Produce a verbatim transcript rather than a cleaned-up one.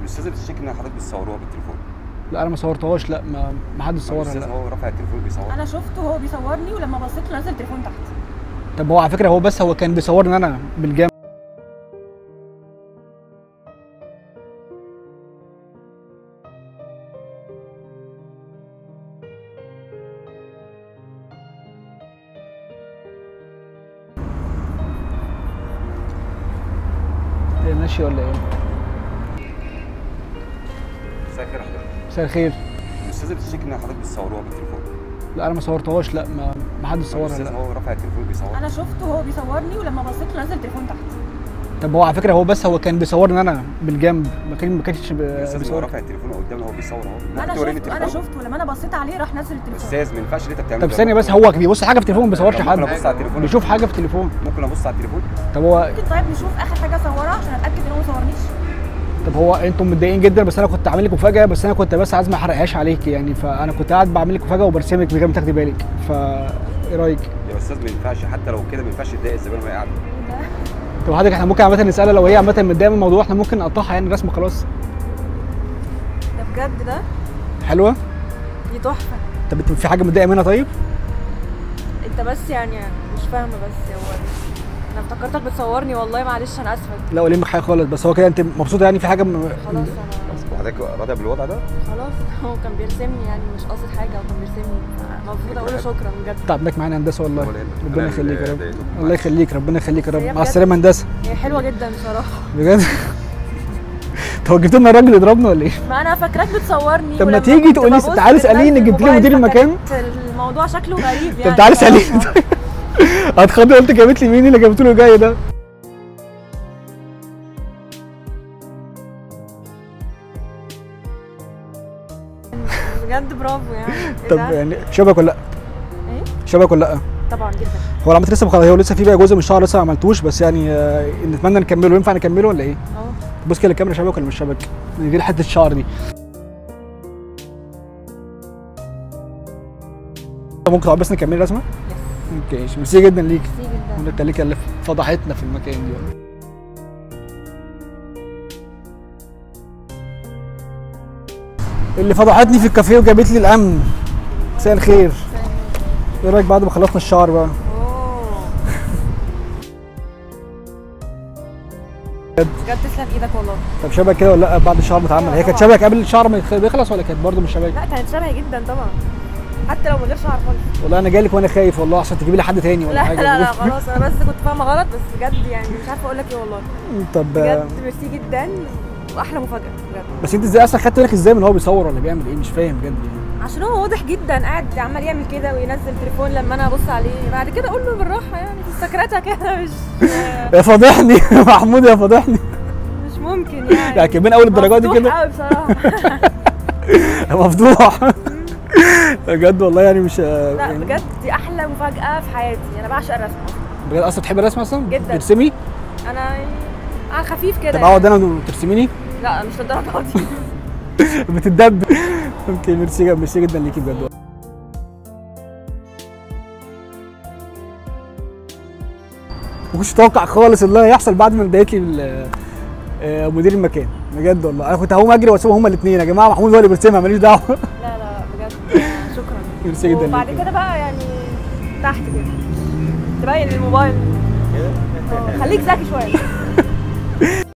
الاستاذه بتشتكي ان حضرتك بتصوروها بالتليفون. لا انا ما صورتهاش، لا ما ما حدش صورها. الاستاذ لا هو رافع التليفون بيصور. انا شفته وهو بيصورني، ولما بصيت له نزل التليفون تحت. طب هو على فكره هو بس هو كان بيصورني انا بالجنب. هي ماشيه ولا ايه؟ مساء الخير يا حضرتك. مساء الخير. الاستاذه بتشتكي ان حضرتك بتصوروها بالتليفون. لا انا ما صورتهاش، لا ما ما حدش صورها. الاستاذ لا هو رافع التليفون بيصور. انا شفته وهو بيصورني، ولما بصيت له نزل التليفون تحت. طب هو على فكره هو بس هو كان بيصورني انا بالجنب، ما كان ما كانش الاستاذ هو رافع التليفون قدامنا وهو بيصور اهو. انا شفته انا شفته ولما انا بصيت عليه راح نزل التليفون. استاذ ما ينفعش اللي انت بتعمله. طب ثانيه بس، هو بيبص حاجه في التليفون ما بيصورش حد. ممكن ابص على التليفون. بيشوف حاجه في التليفون. ممكن ابص على التليفون. طب هو ممكن طيب نشوف اخر حاجه صورها عشان اتاكد ان هو ما صورنيش. طب هو انتم متضايقين جدا، بس انا كنت عامل لك مفاجاه، بس انا كنت بس عايز ما احرقهاش عليك يعني، فانا كنت قاعد بعمل لك مفاجاه وبرسمك من غير ما تاخدي بالك، فا ايه رايك؟ يا استاذ ما ينفعش، حتى لو كده ما ينفعش تضايق الزبائن وهي قاعده. طب حضرتك احنا ممكن عامه نسالها لو هي عامه متضايقه من الموضوع، احنا ممكن نقطعها يعني رسمه خلاص. ده بجد ده؟ حلوه؟ دي تحفه. طب انت في حاجه متضايقه منها طيب؟ انت بس يعني مش فاهمه، بس هو انا افتكرتك بتصورني والله، معلش انا اسفه. لا ولا يهمك حاجه خالص، بس هو كده انت مبسوطه يعني في حاجه م... خلاص انا وحضرتك راضيه بالوضع ده؟ خلاص هو كان بيرسمني يعني، مش قاصد حاجه، هو كان بيرسمني، المفروض اقول له شكرا بجد. تعبناك معانا هندسه والله. ربنا يخليك يا رب. الله الله يخليك، ربنا يخليك يا رب. مع السلامه هندسه. هي حلوه جدا بصراحه بجد. طب جبت لنا الراجل يضربنا ولا ايه؟ ما انا فاكراك بتصورني. طب ما تيجي تقولي تعالي اساليني جبت لي مدير المكان. الموضوع شكله غريب يعني. طب تعالي اساليني. هتخضي قلت جابت لي مين اللي جابت له جاي ده؟ بجد برافو يعني. طب يعني شبك ولا لا؟ ايه؟ شبك ولا لا؟ طبعا جدا. هو العمليه لسه بخلص، هو لسه في بقى جزء من الشعر لسه ما عملتوش، بس يعني آه نتمنى نكمله. ينفع نكمله ولا ايه؟ اه بص كده الكاميرا شبك ولا مش شبك؟ من غير حته الشعر دي. ممكن تقعد بس نكمل رسمه؟ يس. اوكي ميرسي جدا ليك. ميرسي جدا. الله يخليك اللي فضحتنا في المكان دي والله. اللي فضحتني في الكافيه وجابت لي الامن. مساء الخير. ايه رايك بعد ما خلصنا الشعر بقى؟ بجد تسلم ايدك والله. طب شبه كده ولا لا بعد الشعر ما اتعمل؟ هي كانت شبه قبل الشعر ما بيخلص ولا كانت برده مش شبه؟ لا كانت شبه جدا طبعا، حتى لو من غير شعر خالص. والله انا جاي لك وانا خايف والله عشان تجيبي لي حد تاني ولا لا حاجه. لا لا خلاص، انا بس كنت فاهمه غلط، بس بجد يعني مش عارفه اقول لك ايه والله. طب بجد ميرسي جدا واحلى مفاجاه بجد. بس انت ازاي اصلا خدت بالك ازاي من هو بيصور ولا بيعمل ايه؟ مش فاهم بجد يعني. عشان هو واضح جدا قاعد عمال يعمل كده وينزل تليفون لما انا ابص عليه، بعد كده اقول له بالراحه يعني في سكرتها كده مش يا فاضحني محمود يا فاضحني. مش ممكن يعني. يعني كمان اول الدرجات دي كده؟ مفتوح قوي بصراحه. مفتوح. بجد والله يعني مش لا يعني بجد دي احلى مفاجاه في حياتي، انا بعشق الرسم بجد. اصلا بتحبي الرسم اصلا؟ جدا. ترسمي؟ انا على خفيف كده. طب اقعد انا وترسميني؟ لا مش للدرجه دي. بتدب. اوكي ميرسي ميرسي جدا ليكي بجد. ما كنتش متوقع خالص اللي هيحصل بعد ما اديت لي مدير المكان بجد والله. انا كنت هقوم اجري واسيبهم هما الاثنين يا جماعه محمود هو اللي بيرسمها ماليش دعوه. لا لا بجد شكرا. ميرسي جدا. وبعد كده بقى يعني تحت كده تبين الموبايل. خليك ذكي شويه.